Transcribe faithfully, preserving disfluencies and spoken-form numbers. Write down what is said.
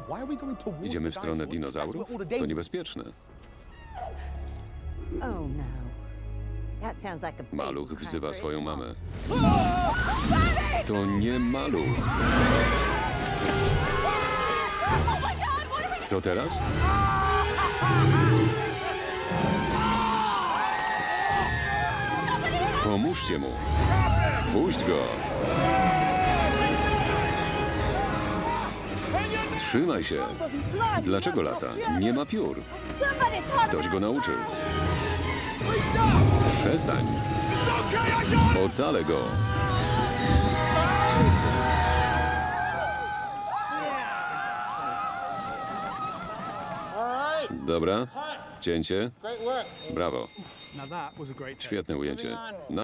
Idziemy w stronę dinozaurów? To niebezpieczne. Maluch wzywa swoją mamę. To nie maluch. Co teraz? Pomóżcie mu. Puść go. Trzymaj się. Dlaczego lata? Nie ma piór. Ktoś go nauczył. Przestań. Ocalę go. Dobra. Cięcie. Brawo. Świetne ujęcie.